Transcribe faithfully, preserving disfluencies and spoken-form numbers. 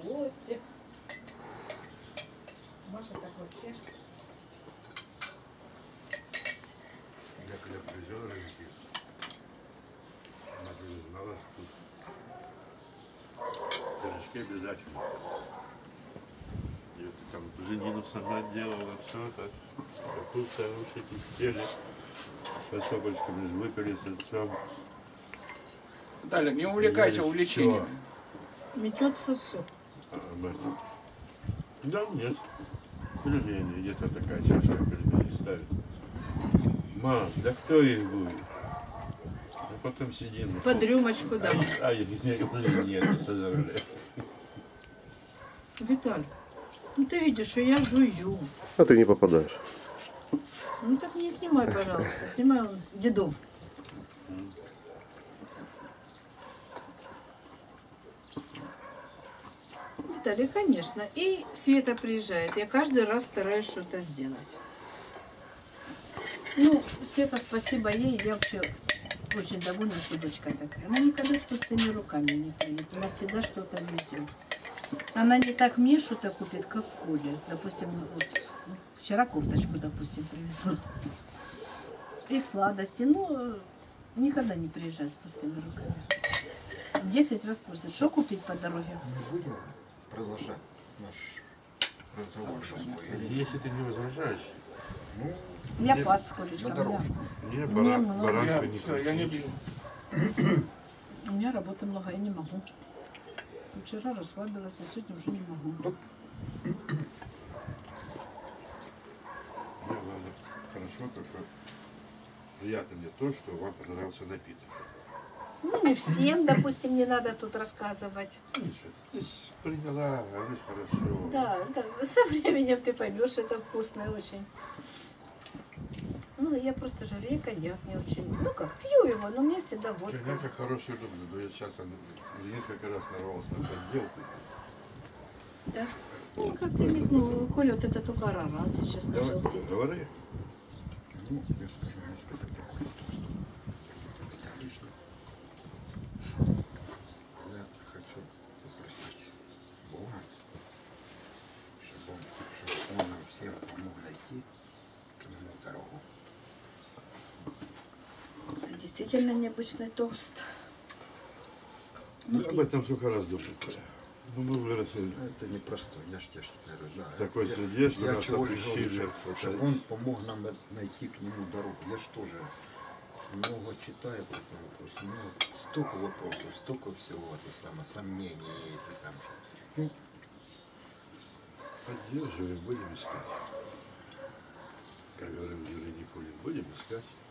гости. Маша так вообще. Я когда приезжал родители, она уже знала, что пирожки обязательно. И это там женину сама делала, все это. Капуста, вообще кипели. С пособочками же выпили с отцом. Далее, не увлекайся увлечением. Метется все. А, мать. Да, нет. Пельмени, где-то такая чашка пельмени ставит. Мам, да кто их будет? А потом сидим. Под рюмочку, да. А, а их нет, нет, сожрали. Виталь, ну ты видишь, что я жую. А ты не попадаешь. Ну так не снимай, пожалуйста. Снимай он дедов. Виталий, конечно. И Света приезжает. Я каждый раз стараюсь что-то сделать. Ну, Света, спасибо ей. Я вообще очень довольнейшая дочка такая. Она никогда с пустыми руками не приедет. Она всегда что-то везет. Она не так мне что-то купит, как Коле. Допустим, вот, вчера курточку, допустим, привезла. И сладости. Ну, никогда не приезжает с пустыми руками. Десять раз просит, что купить по дороге. Мы будем продолжать наш разговор. Если ты не возражаешь, Ну, Я Мне пас с Колечком, на да. дорожку. мне Мне бара, много. баранка Я, не все, я не хочешь. пью. У меня работы много, я не могу. Вчера расслабилась, а сегодня уже не могу. Мне ладно, хорошо, то, что приятно мне то, что вам понравился напиток. Ну, не всем, допустим, не надо тут рассказывать. Миша, ты ж приняла, говоришь хорошо. Да, да, со временем ты поймешь, это вкусно очень. Ну, я просто жарю, я коньяк не очень. Ну как, пью его, но мне всегда водка. Коньяк я хороший люблю, но я сейчас он, несколько раз нарвался на подделку. Да. Ну, как ты метнул, Коля, вот это только арарат сейчас начал Давай, пить. говори. Ну, я скажу несколько таких тостов. Это лично. Я хочу попросить Бога, чтобы он, чтобы он нам всем помог найти к нему дорогу. Это действительно необычный тост. Ну, об этом сколько раз думаю. Ну, мы выросли Это непросто, я ж тебя ж теперь знаю. в такой Я- среде, что Я нас чего же опустили. говорю, Вот чтобы это. он помог нам э- найти к нему дорогу. Я ж тоже много читаю по этому вопросу, много, столько вопросов, столько всего, это самое, сомнений, эти самые. Ну, Поддерживаем, будем искать. Как говорил Юрий Никулин, будем искать.